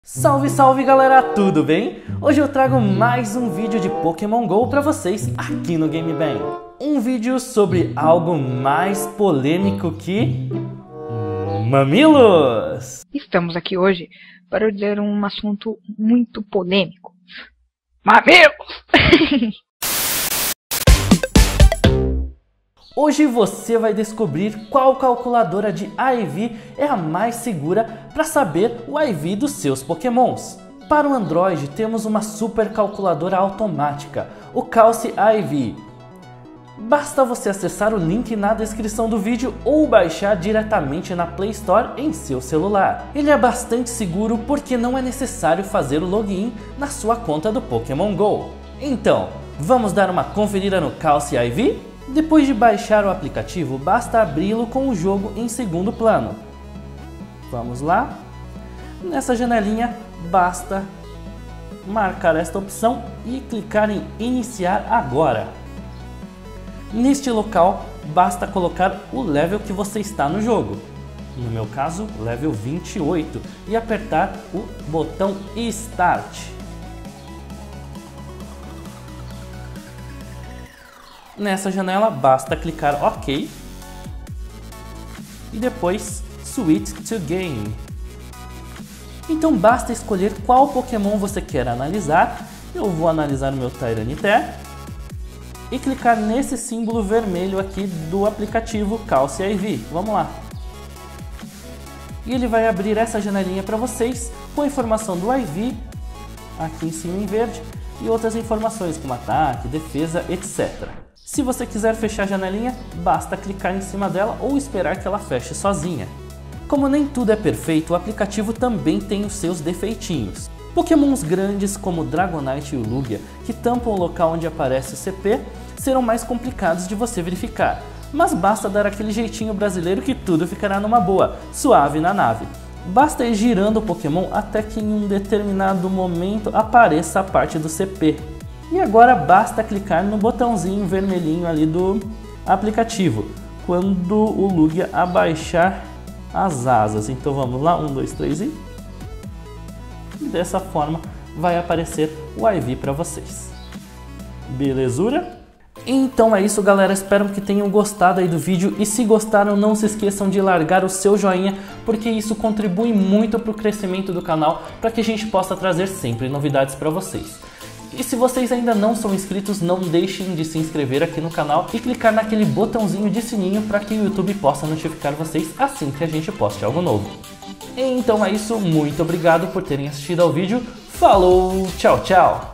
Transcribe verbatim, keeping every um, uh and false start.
Salve, salve galera, tudo bem? Hoje eu trago mais um vídeo de Pokémon GO pra vocês aqui no Game Bang. Um vídeo sobre algo mais polêmico que... mamilos! Estamos aqui hoje para dizer um assunto muito polêmico. Mamilos! Hoje você vai descobrir qual calculadora de I V é a mais segura para saber o I V dos seus Pokémons. Para o Android temos uma super calculadora automática, o Calci I V. Basta você acessar o link na descrição do vídeo ou baixar diretamente na Play Store em seu celular. Ele é bastante seguro porque não é necessário fazer o login na sua conta do Pokémon GO. Então, vamos dar uma conferida no Calci I V? Depois de baixar o aplicativo, basta abri-lo com o jogo em segundo plano. Vamos lá. Nessa janelinha, basta marcar esta opção e clicar em Iniciar agora. Neste local, basta colocar o level que você está no jogo. No meu caso, level vinte e oito, e apertar o botão Start. Nessa janela basta clicar OK e depois Switch to Game. Então basta escolher qual Pokémon você quer analisar. Eu vou analisar o meu Tyranitar e clicar nesse símbolo vermelho aqui do aplicativo Calci I V. Vamos lá. E ele vai abrir essa janelinha para vocês com a informação do I V aqui em cima em verde e outras informações como ataque, defesa, etcétera. Se você quiser fechar a janelinha, basta clicar em cima dela ou esperar que ela feche sozinha. Como nem tudo é perfeito, o aplicativo também tem os seus defeitinhos. Pokémons grandes como Dragonite e o Lugia, que tampam o local onde aparece o C P, serão mais complicados de você verificar. Mas basta dar aquele jeitinho brasileiro que tudo ficará numa boa, suave na nave. Basta ir girando o Pokémon até que em um determinado momento apareça a parte do C P. E agora basta clicar no botãozinho vermelhinho ali do aplicativo, quando o Lugia abaixar as asas. Então vamos lá, um, dois, três e... dessa forma vai aparecer o I V para vocês. Belezura? Então é isso galera, espero que tenham gostado aí do vídeo e se gostaram não se esqueçam de largar o seu joinha, porque isso contribui muito para o crescimento do canal, para que a gente possa trazer sempre novidades para vocês. E se vocês ainda não são inscritos, não deixem de se inscrever aqui no canal e clicar naquele botãozinho de sininho para que o YouTube possa notificar vocês assim que a gente poste algo novo. Então é isso, muito obrigado por terem assistido ao vídeo, falou, tchau, tchau!